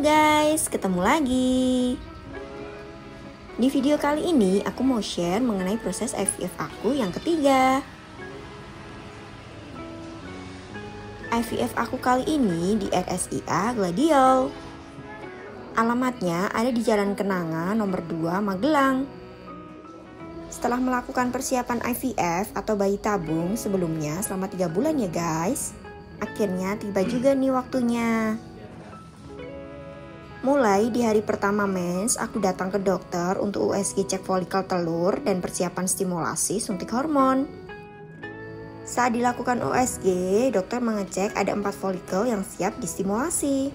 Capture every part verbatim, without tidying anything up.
guys, ketemu lagi. Di video kali ini aku mau share mengenai proses I V F aku yang ketiga. I V F aku kali ini di R S I A Gladiol. Alamatnya ada di Jalan Kenanga nomor dua Magelang. Setelah melakukan persiapan I V F atau bayi tabung sebelumnya selama tiga bulan ya guys, akhirnya tiba juga nih waktunya. Mulai di hari pertama mens, aku datang ke dokter untuk U S G cek folikel telur dan persiapan stimulasi suntik hormon. Saat dilakukan U S G, dokter mengecek ada empat folikel yang siap distimulasi.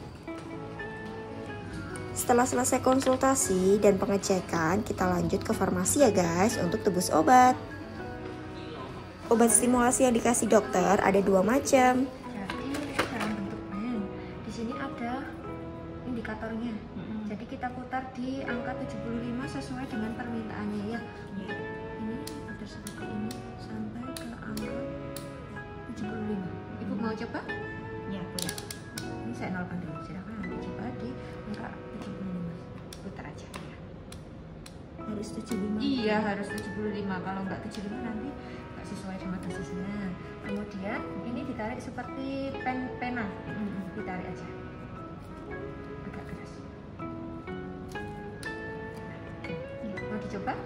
Setelah selesai konsultasi dan pengecekan, kita lanjut ke farmasi ya guys untuk tebus obat. Obat stimulasi yang dikasih dokter ada dua macam. Dalam bentuk pen. Di sini ada indikatornya. Mm-hmm. Jadi kita putar di angka tujuh puluh lima sesuai dengan permintaannya ya. Yeah. Ini ada seperti ini sampai ke angka tujuh puluh lima. Ibu mau coba? Ya, boleh. Ini saya nolkan dulu. Silakan nanti coba di angka tujuh puluh lima. Putar aja ya. Harus tujuh puluh lima. Iya, harus tujuh puluh lima. Kalau nggak tujuh puluh lima nanti nggak sesuai sama dosisnya. Kemudian ini ditarik seperti pen pena. Mm-hmm. Ditarik aja. Coba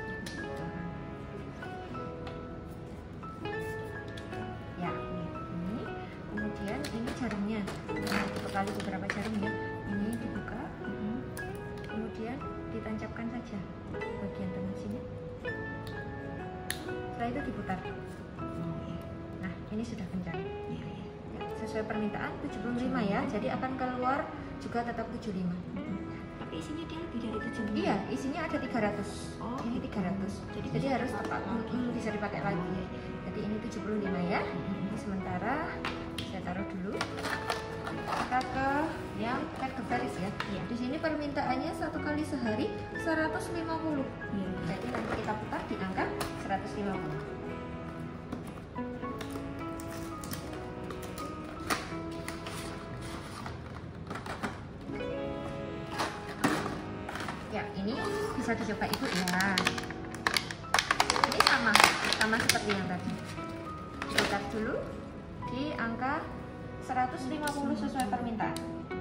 ya, ini kemudian ini jarumnya, nah, kali beberapa jarum ya, ini dibuka, kemudian ditancapkan saja bagian tengah sini, setelah itu diputar. Nah, ini sudah kencang ya, sesuai permintaan tujuh puluh lima ya, jadi akan keluar juga tetap tujuh puluh lima. Isinya dia lebih dari tujuh puluh lima. Iya, isinya ada tiga ratus. Oh, ini tiga ratus. Jadi, jadi harus tepat. Hmm, bisa dipakai lagi. Jadi ini tujuh puluh lima ya. Ini sementara saya taruh dulu. Kita ke yang Pergeveris ya. Iya. Di sini permintaannya satu kali sehari seratus lima puluh. Iya. Jadi nanti kita putar di angka seratus lima puluh. Ya, ini bisa dicoba ibu ya. Ini sama, sama seperti yang tadi. Putar dulu di angka seratus lima puluh sesuai permintaan.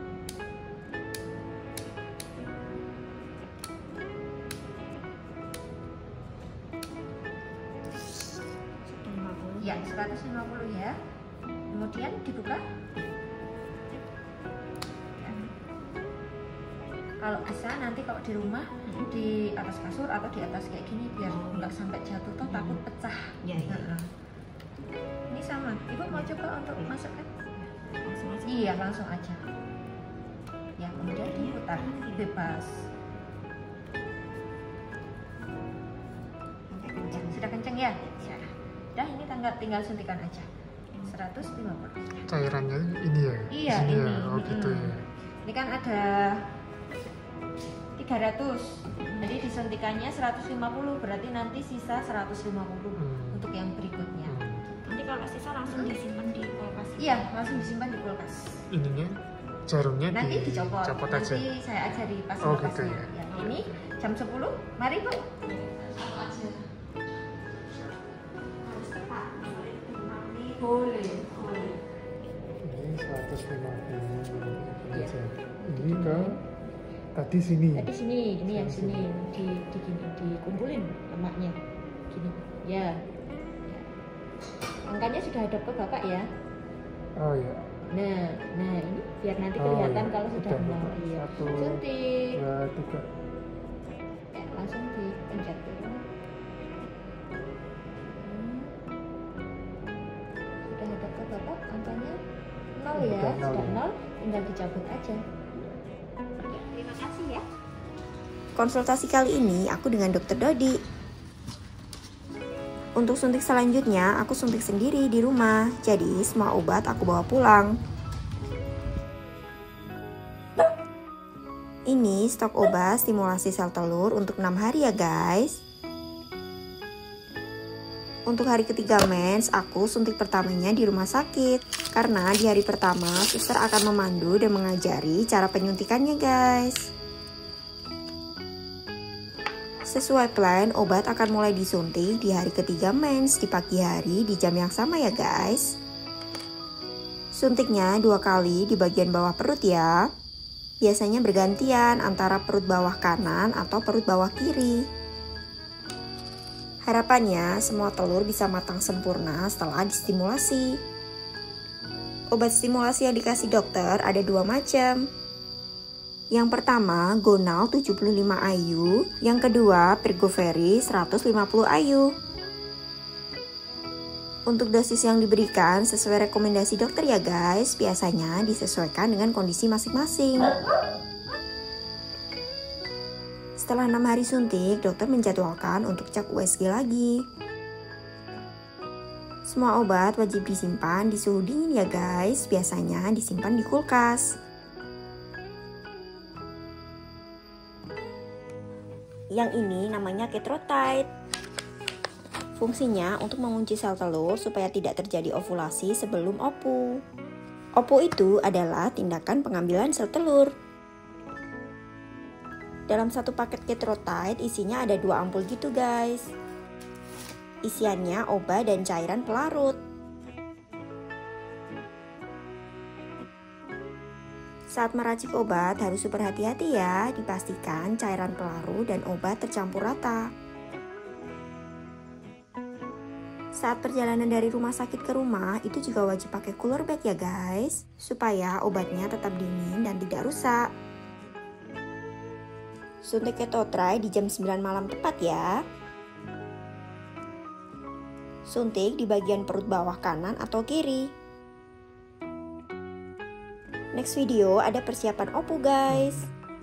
Ya, seratus lima puluh ya. Kemudian dibuka. Kalau bisa nanti kalau di rumah di atas kasur atau di atas kayak gini biar nggak sampai jatuh toh takut pecah. Ya, ya. Nah, ini sama. Ibu mau coba untuk masukkan? Langsung aja. Iya, langsung aja. Ya, kemudian diputar bebas. Sudah kenceng ya? Ya. Dah, ini tinggal tinggal suntikan aja. seratus lima puluh. Cairannya ini ya? Iya, ini. ini. Ya? Oh, gitu ya. Ini kan ada tiga ratus, jadi disuntikannya seratus lima puluh, berarti nanti sisa seratus lima puluh hmm. untuk yang berikutnya. Hmm. Nanti kalau sisa langsung disimpan di kulkas. Iya, langsung disimpan di kulkas. Ininya jarumnya nanti di, dicopot. Copot nanti aja. Saya ajari pas oh, lepasnya. gitu ya. Ya, ini jam sepuluh, mari Bu. Boleh, boleh. Ini seratus lima puluh ya. Ini ke tadi sini. Tadi sini, ini yang sini di di gini dikumpulin lemaknya. Gini. Ya. Ya. Angkanya sudah hadap ke Bapak ya. Oh ya. Nah, nah ini biar nanti oh, kelihatan ya. kalau sudah benar. Ya. Satu, suntik. dua, tiga. Ya, langsung dipencet dulu. Sudah hadap ke Bapak, angkanya nol ya, sudah nol, sudah ya. nol, tinggal dicabut aja. Terima kasih ya. Konsultasi kali ini aku dengan dokter Dodi. Untuk suntik selanjutnya aku suntik sendiri di rumah. Jadi semua obat aku bawa pulang. Ini stok obat stimulasi sel telur untuk enam hari ya guys. Untuk hari ketiga mens, aku suntik pertamanya di rumah sakit. Karena di hari pertama, suster akan memandu dan mengajari cara penyuntikannya guys. Sesuai plan, obat akan mulai disuntik di hari ketiga mens di pagi hari di jam yang sama ya guys. Suntiknya dua kali di bagian bawah perut ya. Biasanya bergantian antara perut bawah kanan atau perut bawah kiri. Harapannya semua telur bisa matang sempurna setelah distimulasi. Obat stimulasi yang dikasih dokter ada dua macam. Yang pertama Gonal tujuh puluh lima I U, yang kedua Pergovery seratus lima puluh I U. Untuk dosis yang diberikan sesuai rekomendasi dokter ya guys, biasanya disesuaikan dengan kondisi masing-masing. Setelah enam hari suntik, dokter menjadwalkan untuk cek U S G lagi. Semua obat wajib disimpan di suhu dingin ya guys, biasanya disimpan di kulkas. Yang ini namanya Ketrotide. Fungsinya untuk mengunci sel telur supaya tidak terjadi ovulasi sebelum O P U. O P U itu adalah tindakan pengambilan sel telur. Dalam satu paket Ketrotide isinya ada dua ampul gitu guys. Isiannya obat dan cairan pelarut. Saat meracik obat harus super hati-hati ya, dipastikan cairan pelarut dan obat tercampur rata. Saat perjalanan dari rumah sakit ke rumah itu juga wajib pakai cooler bag ya guys, supaya obatnya tetap dingin dan tidak rusak. Suntik Ketrotide di jam sembilan malam tepat ya. Suntik di bagian perut bawah kanan atau kiri. Next video ada persiapan O P U guys.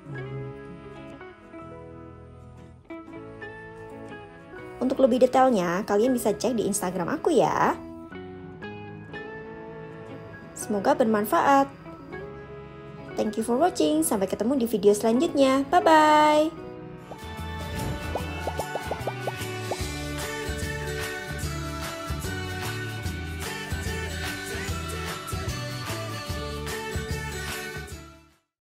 Untuk lebih detailnya kalian bisa cek di Instagram aku ya. Semoga bermanfaat. Thank you for watching. Sampai ketemu di video selanjutnya. Bye bye.